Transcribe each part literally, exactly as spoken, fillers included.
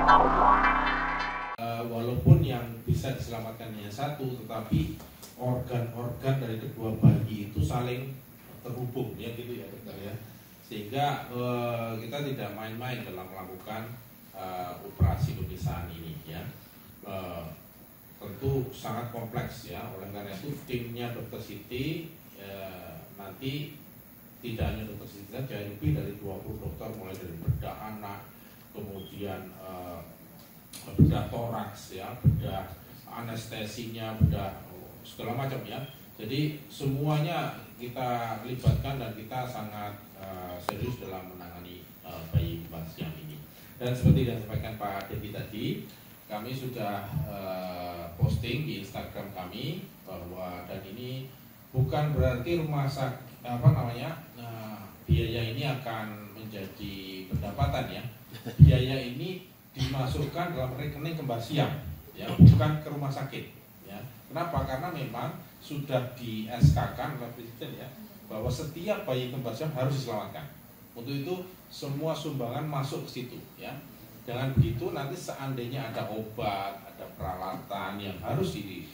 Uh, walaupun yang bisa diselamatkan hanya satu, tetapi organ-organ dari kedua bayi itu saling terhubung, ya gitu ya dokter ya. Sehingga uh, kita tidak main-main dalam melakukan uh, operasi pemisahan ini ya. Uh, tentu sangat kompleks ya. Oleh karena itu timnya dokter Siti uh, nanti tidak hanya dokter Siti saja, lebih dari dua puluh dokter, mulai dari bedah anak, kemudian uh, bedah toraks ya, bedah anestesinya, bedah segala macam ya. Jadi semuanya kita libatkan dan kita sangat uh, serius dalam menangani uh, bayi kembar siam ini. Dan seperti yang disampaikan Pak Dedi tadi, kami sudah uh, posting di Instagram kami bahwa, dan ini bukan berarti rumah sakit apa namanya uh, biaya ini akan menjadi pendapatan ya. Biaya ini dimasukkan dalam rekening kembar siam ya, bukan ke rumah sakit ya. Kenapa? Karena memang sudah di S K-kan oleh Presiden ya, bahwa setiap bayi kembar siam harus diselamatkan. Untuk itu semua sumbangan masuk ke situ ya. Dengan begitu nanti seandainya ada obat, ada peralatan yang harus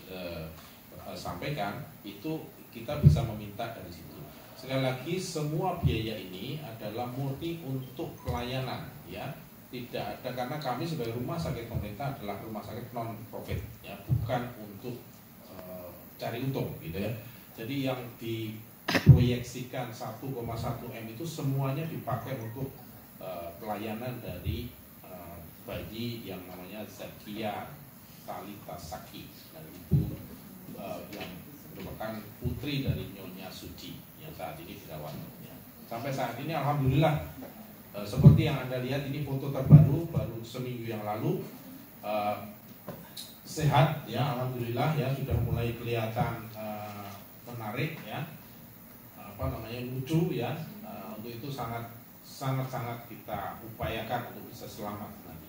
disampaikan, itu kita bisa meminta dari situ. Sekali lagi, semua biaya ini adalah murni untuk pelayanan ya. Tidak ada, karena kami sebagai rumah sakit pemerintah adalah rumah sakit non profit ya, bukan untuk uh, cari untung gitu ya. Jadi yang diproyeksikan satu koma satu M itu semuanya dipakai untuk uh, pelayanan dari uh, bayi yang namanya Zakia Talita Saki, dan ibu uh, yang merupakan putri dari Nyonya Suci yang saat ini dirawat ya. Sampai saat ini alhamdulillah, seperti yang Anda lihat, ini foto terbaru baru seminggu yang lalu, uh, sehat ya, alhamdulillah ya, sudah mulai kelihatan uh, menarik ya, apa namanya, lucu ya. Uh, untuk itu sangat sangat sangat kita upayakan untuk bisa selamat nanti.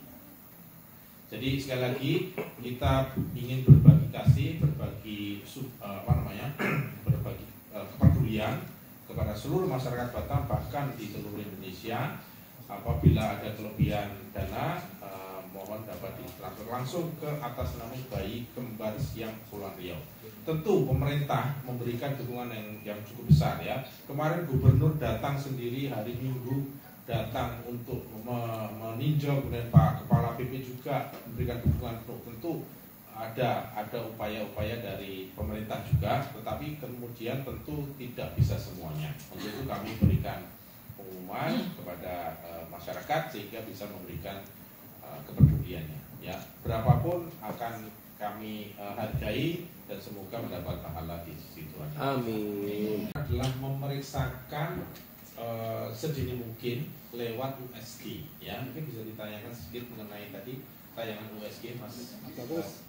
Jadi sekali lagi kita ingin berbagi kasih, berbagi uh, apa namanya, berbagi uh, kepedulian kepada seluruh masyarakat Batam, bahkan di seluruh Indonesia. Apabila ada kelebihan dana, eh, mohon dapat ditransfer langsung ke atas nama bayi kembar siam Kepulauan Riau. Tentu pemerintah memberikan dukungan yang, yang cukup besar ya. Kemarin gubernur datang sendiri hari Minggu, datang untuk meninjau, kemudian Pak Kepala B P juga memberikan dukungan. Tentu ada ada upaya-upaya dari pemerintah juga, tetapi kemudian tentu tidak bisa semuanya. Untuk itu kami berikan pengumuman kepada uh, masyarakat sehingga bisa memberikan uh, kepeduliannya ya. Berapapun akan kami uh, hargai dan semoga mendapat pahala di sisi Tuhan. Amin. Adalah memeriksakan uh, sedini mungkin lewat U S G ya. Mungkin bisa ditanyakan sedikit mengenai tadi tayangan U S G Mas. Bagus.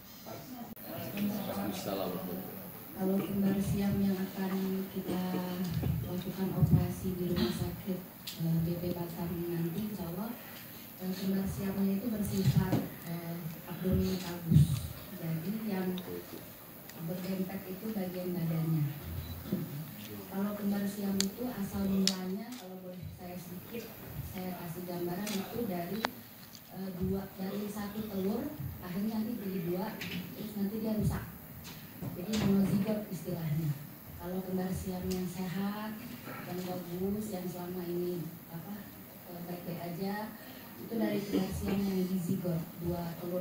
Assalamualaikum. Kalau kembar siam yang akan kita lakukan operasi di rumah sakit uh, B P Batam nanti, insya Allah uh, kembar siamnya itu bersifat uh, abdominalis, jadi yang berdempet itu bagian badannya. Kalau kembar siam itu asal mulanya, kalau boleh saya sedikit saya kasih gambaran, itu dari uh, dua dari satu telur akhirnya nanti jadi dua, terus nanti dia rusak. Jadi monozigot istilahnya. Kalau kembar siam yang sehat, yang bagus, yang selama ini apa baik-baik aja, itu dari kembar siam yang dizigot dua telur.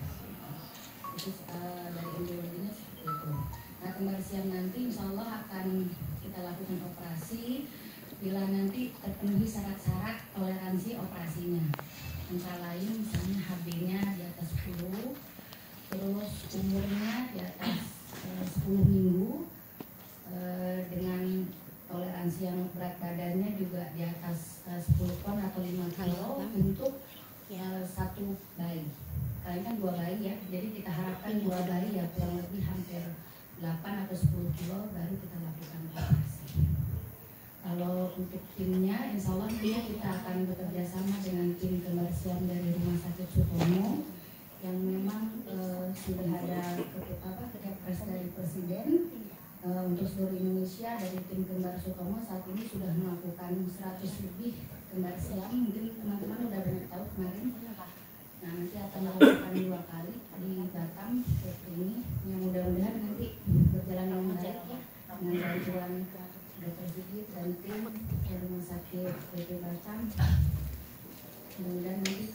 Itu uh, dari embriologinya seperti itu. Nah, kembar siam nanti insya Allah akan kita lakukan operasi bila nanti terpenuhi syarat-syarat toleransi operasinya. Antara lain misalnya H B-nya di atas sepuluh, terus umurnya di atas sepuluh minggu, eh, dengan toleransi yang berat badannya juga di atas eh, sepuluh ton atau lima kilo untuk eh, satu bayi. Kalian kan dua bayi ya, jadi kita harapkan dua bayi ya kurang lebih hampir delapan atau sepuluh kilo baru kita lakukan operasi. Kalau untuk timnya, insya Allah kita akan bekerja sama dengan tim kembar siam dari Rumah Sakit Sutomo yang memang uh, sudah ada apa kepres dari Presiden uh, untuk seluruh Indonesia. Dari tim kembar Sutomo saat ini sudah melakukan seratus lebih kembar siam, mungkin teman-teman udah banyak tahu kemarin. Nah, nanti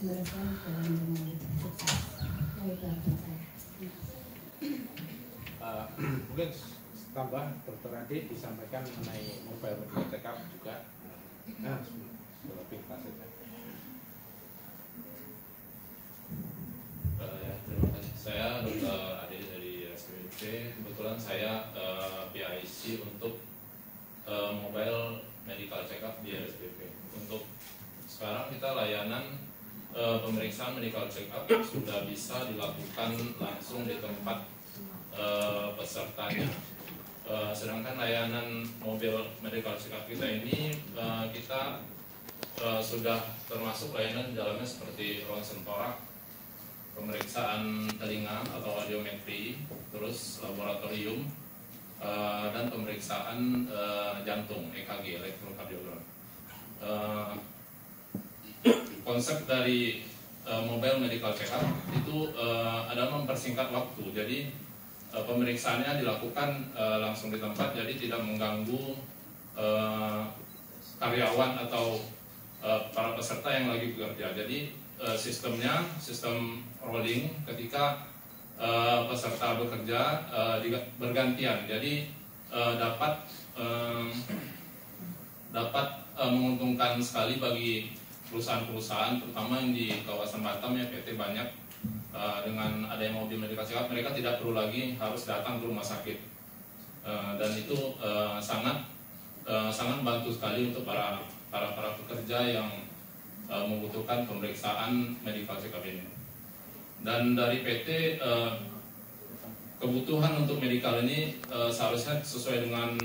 pemeriksaan jalan dengan sukses. Nah, itu harapan saya. Uh, mungkin tambah Dokter Adi disampaikan mengenai mobile medical check up juga. Nah, lebih saja. Uh, ya, terima kasih. Saya Dokter Adi dari R S B P. Kebetulan saya uh, P I C untuk uh, mobile medical check up di R S B P. Untuk sekarang kita layanan uh, pemeriksaan medical check up sudah bisa dilakukan langsung di tempat uh, pesertanya. Uh, sedangkan layanan mobil medical check up kita ini uh, kita uh, sudah termasuk layanan di dalamnya seperti ronsen torak, pemeriksaan telinga atau audiometri, terus laboratorium, uh, dan pemeriksaan uh, jantung E K G, elektrokardiogram. Uh, konsep dari uh, mobile medical check up itu uh, adalah mempersingkat waktu. Jadi pemeriksaannya dilakukan uh, langsung di tempat, jadi tidak mengganggu uh, karyawan atau uh, para peserta yang lagi bekerja. Jadi uh, sistemnya sistem rolling, ketika uh, peserta bekerja uh, bergantian, jadi uh, dapat um, dapat uh, menguntungkan sekali bagi perusahaan-perusahaan, terutama yang di kawasan Batam ya, P T banyak. Uh, dengan adanya mobil medical check up, mereka tidak perlu lagi harus datang ke rumah sakit, uh, dan itu uh, sangat uh, sangat membantu sekali untuk para para para pekerja yang uh, membutuhkan pemeriksaan medical check up ini. Dan dari P T uh, kebutuhan untuk medical ini uh, seharusnya sesuai dengan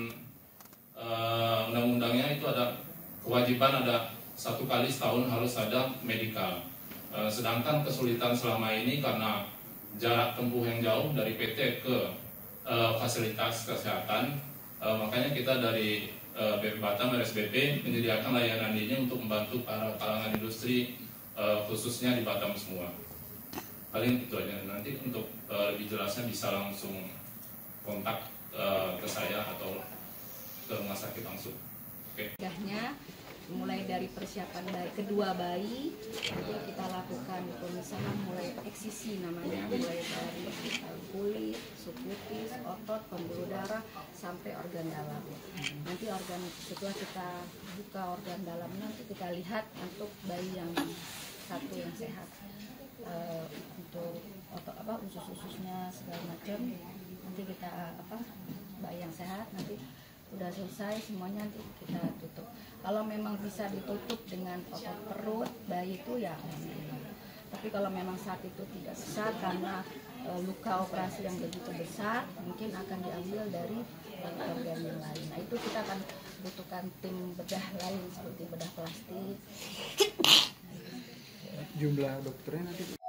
uh, undang-undangnya, itu ada kewajiban ada satu kali setahun harus ada medical. Sedangkan kesulitan selama ini karena jarak tempuh yang jauh dari P T ke uh, fasilitas kesehatan, uh, makanya kita dari uh, B P Batam R S B P menyediakan layanan ini untuk membantu para kalangan industri, uh, khususnya di Batam semua. Paling itu aja. Nanti untuk uh, lebih jelasnya bisa langsung kontak uh, ke saya atau ke rumah sakit langsung. Oke. Okay. Mulai dari persiapan bayi, kedua bayi, itu kita lakukan pemisahan mulai eksisi namanya, mulai dari kulit, subkutis, otot, pembuluh darah, sampai organ dalam. Nanti organ setelah kita buka organ dalamnya, nanti kita lihat untuk bayi yang satu yang sehat, uh, untuk otot apa usus-ususnya segala macam. Nanti kita apa bayi yang sehat nanti udah selesai semuanya, nanti kita tutup. Kalau memang bisa ditutup dengan otot perut bayi itu ya, tapi kalau memang saat itu tidak bisa karena e, luka operasi yang begitu besar, mungkin akan diambil dari organ yang lain. Nah itu kita akan butuhkan tim bedah lain seperti bedah plastik. Jumlah dokternya nanti